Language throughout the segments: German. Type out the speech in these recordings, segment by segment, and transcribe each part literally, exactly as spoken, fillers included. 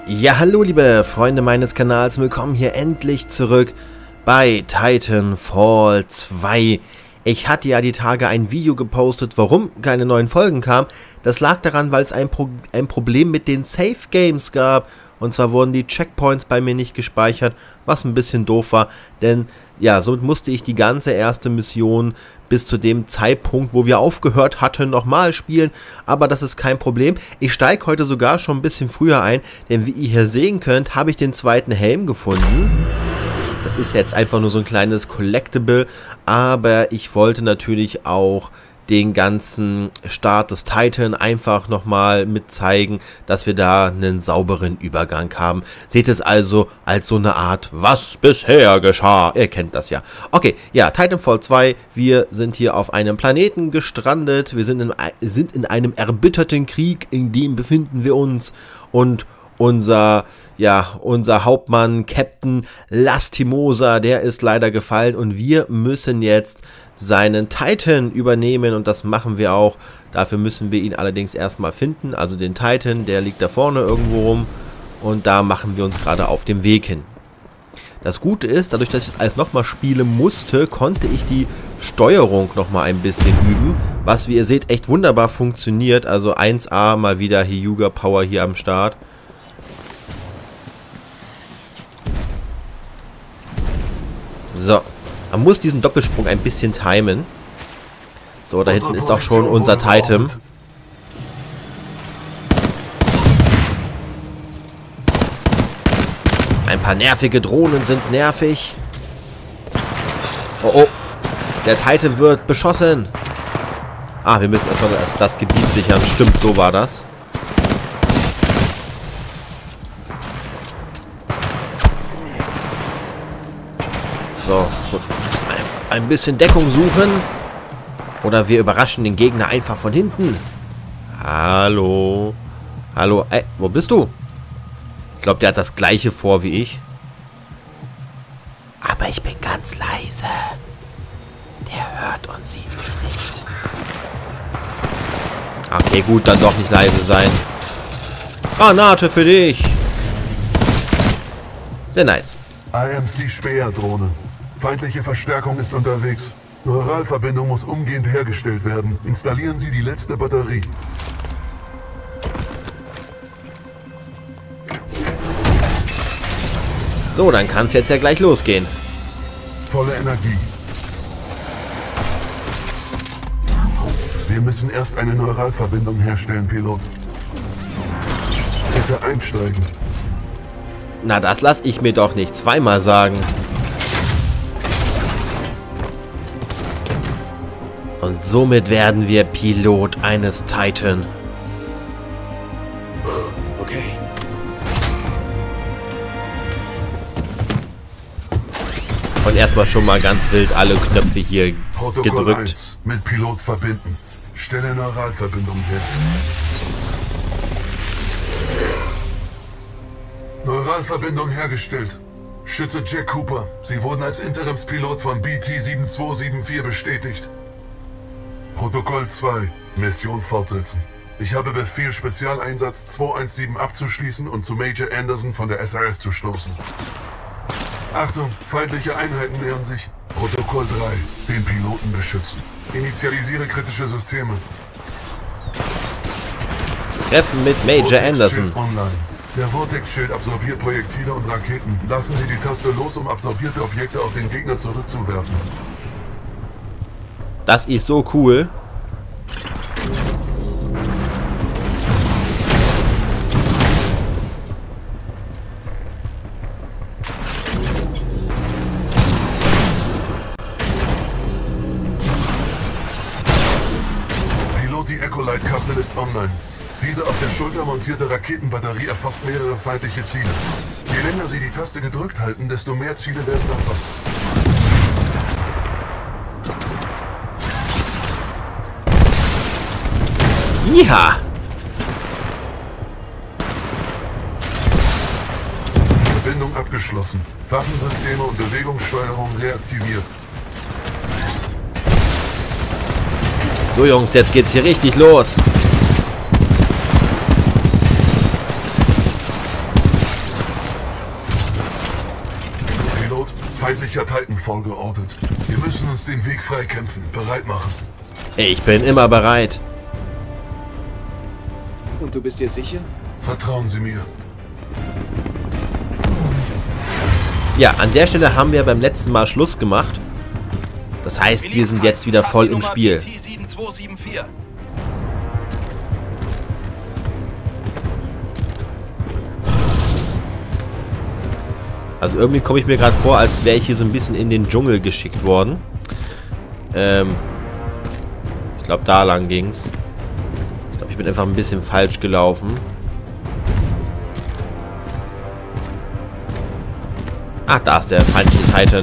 Ja, hallo liebe Freunde meines Kanals, willkommen hier endlich zurück bei Titanfall zwei. Ich hatte ja die Tage ein Video gepostet, warum keine neuen Folgen kamen. Das lag daran, weil es ein, Pro ein Problem mit den Save Games gab. Und zwar wurden die Checkpoints bei mir nicht gespeichert, was ein bisschen doof war. Denn ja, somit musste ich die ganze erste Mission bis zu dem Zeitpunkt, wo wir aufgehört hatten, nochmal spielen. Aber das ist kein Problem. Ich steige heute sogar schon ein bisschen früher ein, denn wie ihr hier sehen könnt, habe ich den zweiten Helm gefunden. Das ist jetzt einfach nur so ein kleines Collectible, aber ich wollte natürlich auch den ganzen Start des Titan einfach nochmal mit zeigen, dass wir da einen sauberen Übergang haben. Seht es also als so eine Art, was bisher geschah. Ihr kennt das ja. Okay, ja, Titanfall zwei, wir sind hier auf einem Planeten gestrandet. Wir sind in, sind in einem erbitterten Krieg, in dem befinden wir uns. Und unser, ja, unser Hauptmann, Captain Lastimosa, der ist leider gefallen und wir müssen jetzt seinen Titan übernehmen und das machen wir auch. Dafür müssen wir ihn allerdings erstmal finden, also den Titan, der liegt da vorne irgendwo rum und da machen wir uns gerade auf dem Weg hin. Das Gute ist, dadurch, dass ich das alles nochmal spielen musste, konnte ich die Steuerung nochmal ein bisschen üben, was, wie ihr seht, echt wunderbar funktioniert. Also eins A, mal wieder Hyuga Power hier am Start. So, man muss diesen Doppelsprung ein bisschen timen. So, da hinten ist auch schon unser Titan. Ein paar nervige Drohnen sind nervig. Oh, oh. Der Titan wird beschossen. Ah, wir müssen einfach das, das Gebiet sichern. Stimmt, so war das. So, kurz ein, ein bisschen Deckung suchen. Oder wir überraschen den Gegner einfach von hinten. Hallo. Hallo. Ey, wo bist du? Ich glaube, der hat das gleiche vor wie ich. Aber ich bin ganz leise. Der hört und sieht mich nicht. Okay, gut, dann doch nicht leise sein. Granate für dich. Sehr nice. I M C-Speer-Drohne. Feindliche Verstärkung ist unterwegs. Neuralverbindung muss umgehend hergestellt werden. Installieren Sie die letzte Batterie. So, dann kann es jetzt ja gleich losgehen. Volle Energie. Wir müssen erst eine Neuralverbindung herstellen, Pilot. Bitte einsteigen. Na, das lasse ich mir doch nicht zweimal sagen. Und somit werden wir Pilot eines Titan. Okay. Und erstmal schon mal ganz wild alle Knöpfe hier Protokoll gedrückt. eins. Mit Pilot verbinden. Stelle Neuralverbindung her. Neuralverbindung hergestellt. Schütze Jack Cooper. Sie wurden als Interimspilot von B T sieben zwei sieben vier bestätigt. Protokoll zwei. Mission fortsetzen. Ich habe Befehl, Spezialeinsatz zwei eins sieben abzuschließen und zu Major Anderson von der S R S zu stoßen. Achtung, feindliche Einheiten nähern sich. Protokoll drei. Den Piloten beschützen. Initialisiere kritische Systeme. Treffen mit Major Anderson. Online. Der Vortex-Schild absorbiert Projektile und Raketen. Lassen Sie die Taste los, um absorbierte Objekte auf den Gegner zurückzuwerfen. Das ist so cool. Pilot, die Echolite-Kapsel ist online. Diese auf der Schulter montierte Raketenbatterie erfasst mehrere feindliche Ziele. Je länger Sie die Taste gedrückt halten, desto mehr Ziele werden erfasst. Ja. Verbindung abgeschlossen. Waffensysteme und Bewegungssteuerung reaktiviert. So Jungs, jetzt geht's hier richtig los. Feindlicher Titanfall geortet. Wir müssen uns den Weg freikämpfen. Bereit machen. Ich bin immer bereit. Und du bist dir sicher? Vertrauen Sie mir. Ja, an der Stelle haben wir beim letzten Mal Schluss gemacht. Das heißt, wir sind jetzt wieder voll im Spiel. Also irgendwie komme ich mir gerade vor, als wäre ich hier so ein bisschen in den Dschungel geschickt worden. Ähm, ich glaube, da lang ging's. Ich glaube, ich bin einfach ein bisschen falsch gelaufen. Ach, da ist der feindliche Titan.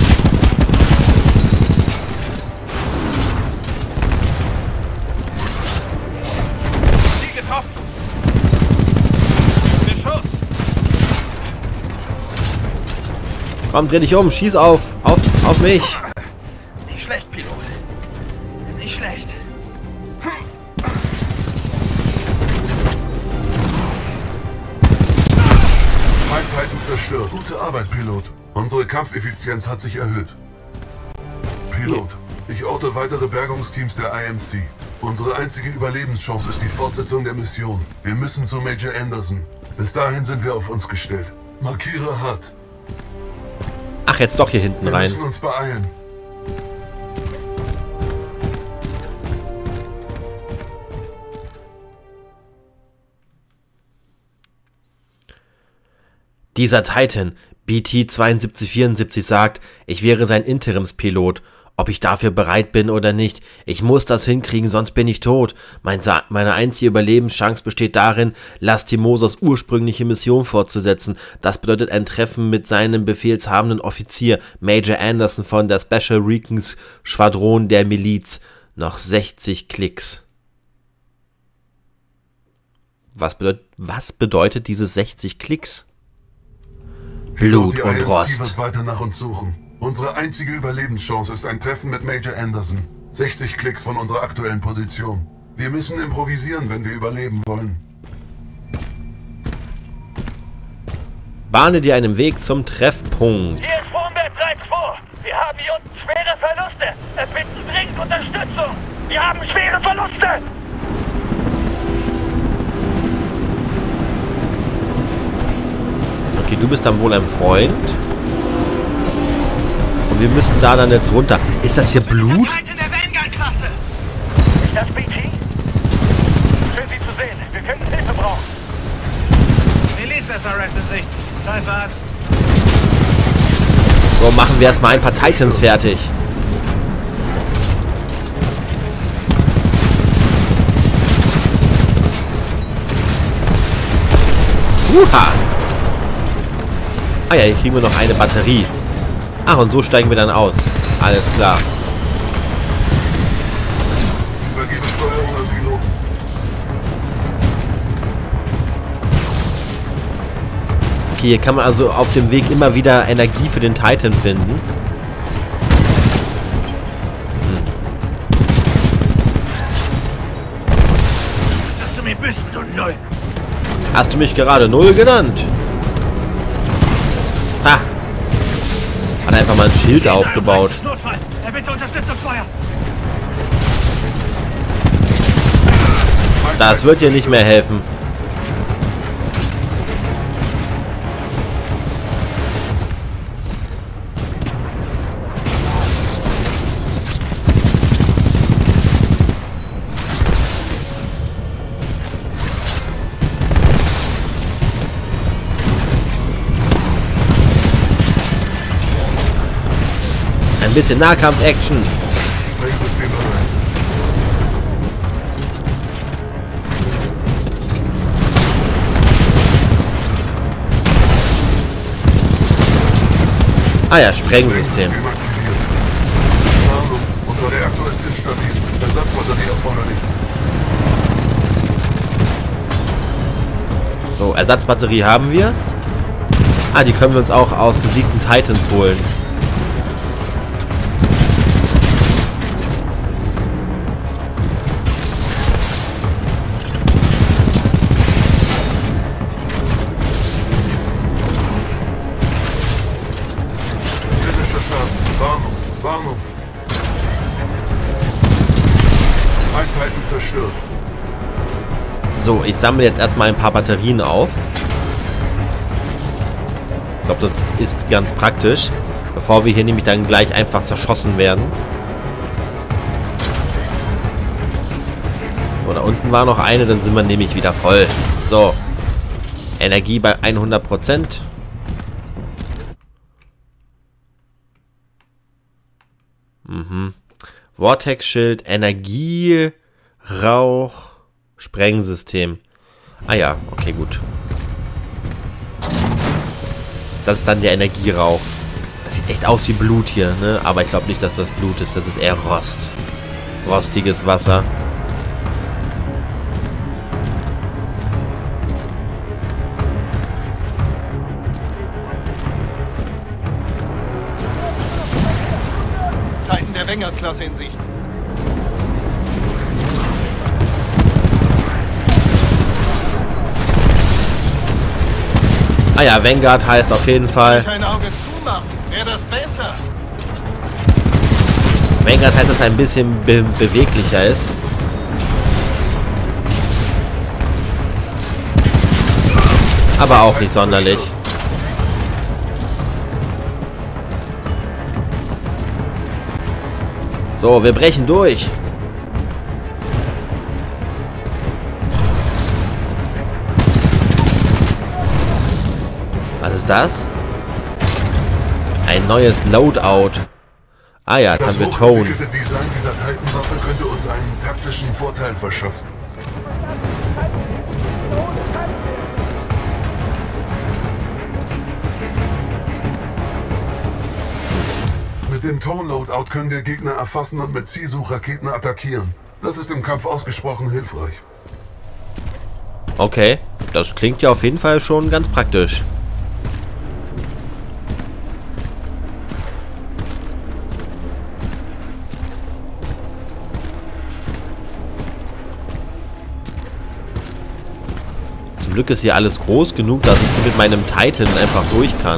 Komm, dreh dich um, schieß auf, auf, auf mich. Nicht schlecht, Pilot. Nicht schlecht. Feind Titan zerstört. Gute Arbeit, Pilot. Unsere Kampfeffizienz hat sich erhöht. Pilot, ich orte weitere Bergungsteams der I M C. Unsere einzige Überlebenschance ist die Fortsetzung der Mission. Wir müssen zu Major Anderson. Bis dahin sind wir auf uns gestellt. Markiere hart. Ach, jetzt doch hier hinten Wir rein. müssen uns beeilen. Dieser Titan, B T zweiundsiebzig vierundsiebzig, sagt, ich wäre sein Interimspilot. Ob ich dafür bereit bin oder nicht. Ich muss das hinkriegen, sonst bin ich tot. Mein Sa- meine einzige Überlebenschance besteht darin, Lastimosas ursprüngliche Mission fortzusetzen. Das bedeutet ein Treffen mit seinem befehlshabenden Offizier, Major Anderson von der Special Recons Schwadron der Miliz. Noch sechzig Klicks. Was bedeutet, was bedeutet diese sechzig Klicks? Blut Die und I M C Rost. wird weiter nach uns suchen. Unsere einzige Überlebenschance ist ein Treffen mit Major Anderson. sechzig Klicks von unserer aktuellen Position. Wir müssen improvisieren, wenn wir überleben wollen. Bahne dir einen Weg zum Treffpunkt. Hier ist Formberg drei zwei. Wir haben hier unten schwere Verluste. Es bitten dringend Unterstützung. Wir haben schwere Verluste. Okay, du bist dann wohl ein Freund. Und wir müssen da dann jetzt runter. Ist das hier Blut? Titan der Vanguard-Klasse. Ist das B T? Schön, Sie zu sehen. Wir könnten Hilfe brauchen. Miliz-S R S in Sicht. Greif an. So, machen wir erstmal ein paar Titans fertig. Uha! Ah ja, hier kriegen wir noch eine Batterie. Ach, und so steigen wir dann aus. Alles klar. Übergebe Steuerung an Piloten. Okay, hier kann man also auf dem Weg immer wieder Energie für den Titan finden. Hm. Dass du mir bist, du Null. Hast du mich gerade Null genannt? Ha! Hat einfach mal ein Schild aufgebaut. Notfall. Er bitte Unterstützungsfeuer. Das wird dir nicht mehr helfen. Ein bisschen Nahkampf-Action. Sprengsystem bereit. Ah ja, Sprengsystem. System aktiviert. Warnung. Unser Reaktor ist instabil. Ersatzbatterie erforderlich. So, Ersatzbatterie haben wir. Ah, die können wir uns auch aus besiegten Titans holen. Bitte So, ich sammle jetzt erstmal ein paar Batterien auf. Ich glaube, das ist ganz praktisch. Bevor wir hier nämlich dann gleich einfach zerschossen werden. So, da unten war noch eine, dann sind wir nämlich wieder voll. So. Energie bei hundert Prozent. Mhm. Vortex-Schild, Energie, Rauch, Sprengsystem. Ah ja, okay, gut. Das ist dann der Energierauch. Das sieht echt aus wie Blut hier, ne? Aber ich glaube nicht, dass das Blut ist. Das ist eher Rost. Rostiges Wasser. Zeiten der Wenger-Klasse in Sicht. Ah ja, Vanguard heißt auf jeden Fall... Kein Auge zumachen, wäre das besser. Vanguard heißt, dass er ein bisschen be beweglicher ist. Aber auch nicht sonderlich. So, wir brechen durch. Was ist das? Ein neues Loadout. Ah ja, jetzt haben wir Tone. Das hochentwickelte Design dieser Titan-Waffe könnte uns einen taktischen Vorteil verschaffen. Mit dem Tone-Loadout können wir Gegner erfassen und mit Zielsuchraketen attackieren. Das ist im Kampf ausgesprochen hilfreich. Okay, das klingt ja auf jeden Fall schon ganz praktisch. Zum Glück ist hier alles groß genug, dass ich mit meinem Titan einfach durch kann.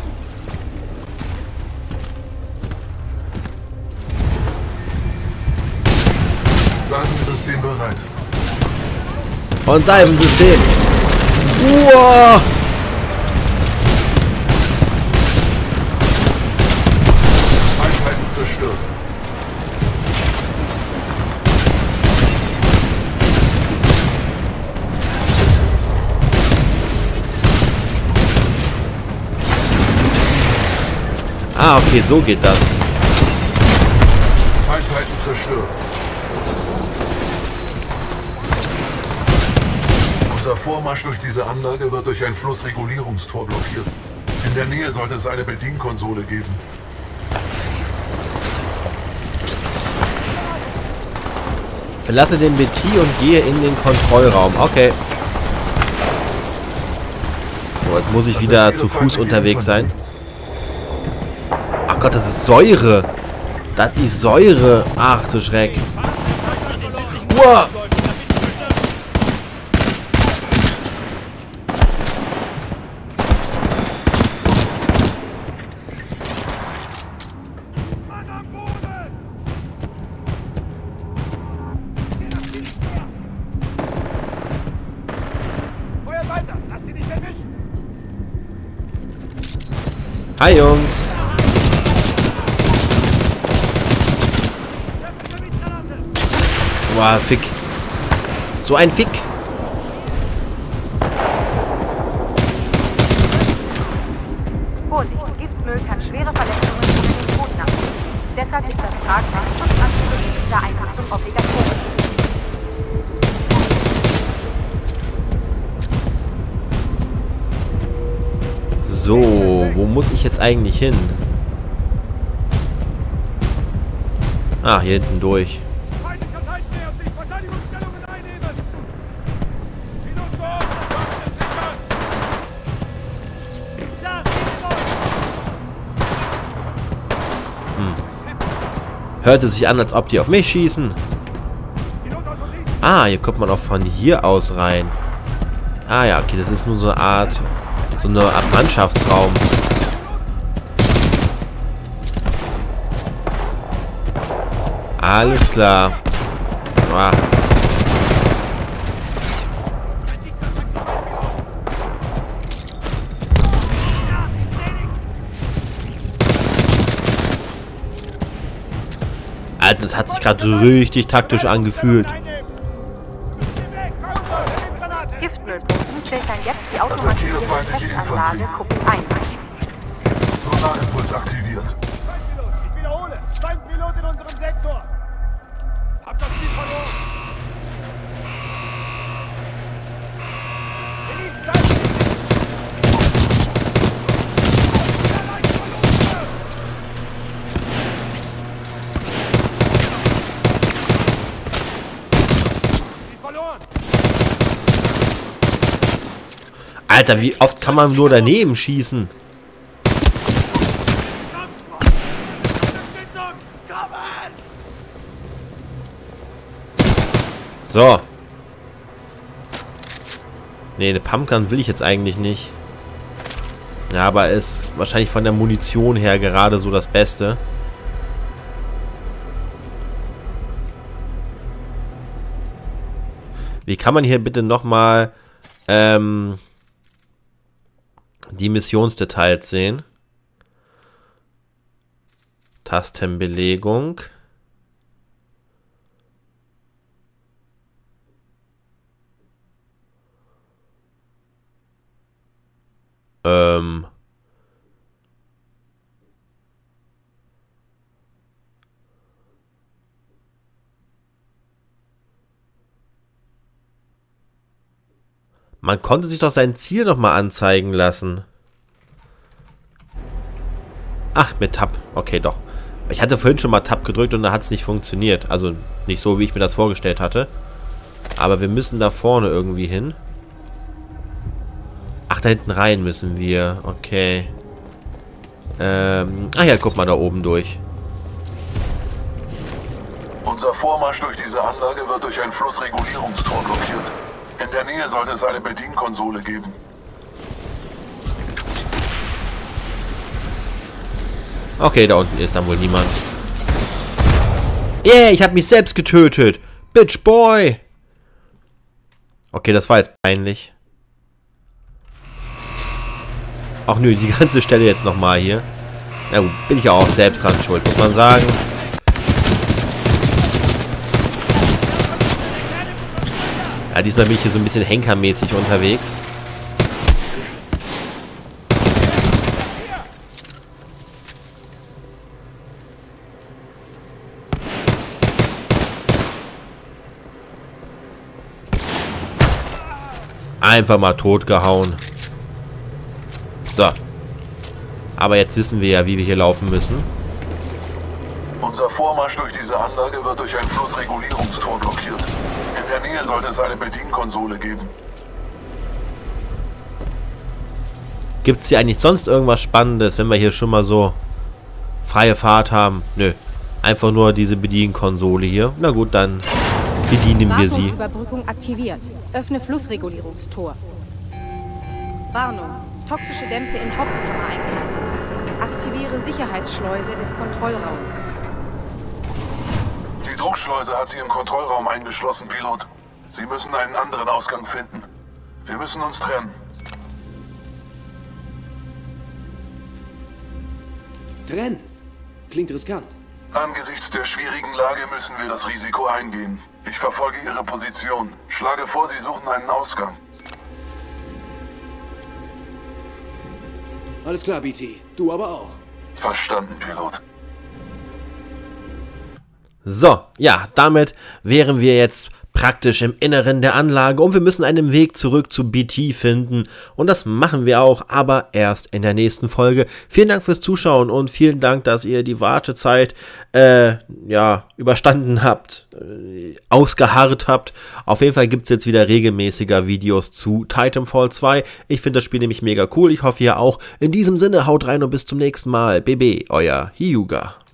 Salvensystem bereit. Und Salvensystem. Uah! Einheiten zerstört. Ah, okay, so geht das. Einheiten zerstört. Unser Vormarsch durch diese Anlage wird durch ein Flussregulierungstor blockiert. In der Nähe sollte es eine Bedienkonsole geben. Verlasse den B T und gehe in den Kontrollraum. Okay. So, jetzt muss ich wieder zu Fuß unterwegs sein. Ach Gott, das ist Säure. Das ist Säure. Ach du Schreck. Uah! Hi Jungs. Boah, Fick. So ein Fick. Vorsicht, Giftmüll kann schwere Verletzungen in den Tod nach. Deshalb ist das Tragfach und Anzüge dieser Einrichtung obligatorisch. So, wo muss ich jetzt eigentlich hin? Ah, hier hinten durch. Hm. Hört es sich an, als ob die auf mich schießen. Ah, hier kommt man auch von hier aus rein. Ah ja, okay, das ist nur so eine Art... So eine Art Mannschaftsraum. Alles klar. Ah. es hat sich gerade so richtig taktisch angefühlt. Giftmüllpumpen filtern jetzt die automatisierte Testsanlage Kuppel eins. Sonarimpuls aktiviert. Ich wiederhole, zwei Pilot in unserem Sektor. Hab das Ziel verloren. Alter, wie oft kann man nur daneben schießen? So. Ne, eine Pumpgun will ich jetzt eigentlich nicht. Ja, aber ist wahrscheinlich von der Munition her gerade so das Beste. Wie kann man hier bitte nochmal ähm, die Missionsdetails sehen? Tastenbelegung. Ähm. Man konnte sich doch sein Ziel nochmal anzeigen lassen. Ach, mit Tab. Okay, doch. Ich hatte vorhin schon mal Tab gedrückt und da hat es nicht funktioniert. Also nicht so, wie ich mir das vorgestellt hatte. Aber wir müssen da vorne irgendwie hin. Ach, da hinten rein müssen wir. Okay. Ähm. Ach ja, guck mal da oben durch. Unser Vormarsch durch diese Anlage wird durch ein Flussregulierungstor blockiert. In der Nähe sollte es eine Bedienkonsole geben. Okay, da unten ist dann wohl niemand. Yeah, ich habe mich selbst getötet. Bitch Boy. Okay, das war jetzt peinlich. Ach nö, die ganze Stelle jetzt nochmal hier. Na gut, bin ich ja auch selbst dran schuld, muss man sagen. Ja, diesmal bin ich hier so ein bisschen henkermäßig unterwegs. Einfach mal totgehauen. So. Aber jetzt wissen wir ja, wie wir hier laufen müssen. Unser Vormarsch durch diese Anlage wird durch ein Flussregulierungstor blockiert. In der Nähe sollte es eine Bedienkonsole geben. Gibt es hier eigentlich sonst irgendwas Spannendes, wenn wir hier schon mal so freie Fahrt haben? Nö. Einfach nur diese Bedienkonsole hier. Na gut, dann bedienen wir sie. Überbrückung aktiviert. Öffne Flussregulierungstor. Warnung. Toxische Dämpfe in Hauptkammer eingeleitet. Aktiviere Sicherheitsschleuse des Kontrollraums. Die Druckschleuse hat sie im Kontrollraum eingeschlossen, Pilot. Sie müssen einen anderen Ausgang finden. Wir müssen uns trennen. Trennen? Klingt riskant. Angesichts der schwierigen Lage müssen wir das Risiko eingehen. Ich verfolge Ihre Position. Schlage vor, Sie suchen einen Ausgang. Alles klar, B T. Du aber auch. Verstanden, Pilot. So, ja, damit wären wir jetzt praktisch im Inneren der Anlage und wir müssen einen Weg zurück zu B T finden und das machen wir auch, aber erst in der nächsten Folge. Vielen Dank fürs Zuschauen und vielen Dank, dass ihr die Wartezeit äh, ja, überstanden habt, äh, ausgeharrt habt. Auf jeden Fall gibt es jetzt wieder regelmäßiger Videos zu Titanfall zwei. Ich finde das Spiel nämlich mega cool, ich hoffe ihr auch. In diesem Sinne, haut rein und bis zum nächsten Mal. B B, euer Hyuga.